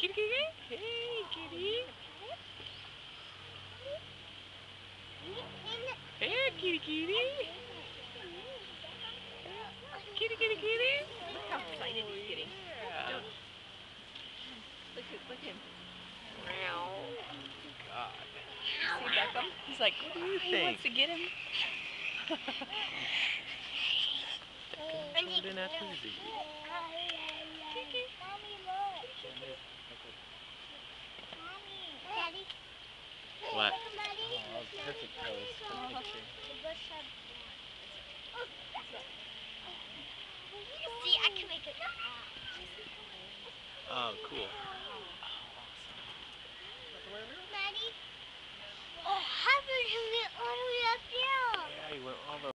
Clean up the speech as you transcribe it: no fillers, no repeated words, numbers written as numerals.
kitty, kitty. Hey, kitty. Hey, kitty, kitty. Kitty, kitty, kitty. Look how excited he's getting. Yeah. Don't. Look at him. God. See Beckham? He's like, What do you he think? wants to get him. Put in that toozy. What? Oh, perfect pose for the picture. See, I can make it. Oh, cool. Daddy? Oh, how did you get all the way up there? Yeah, he went all the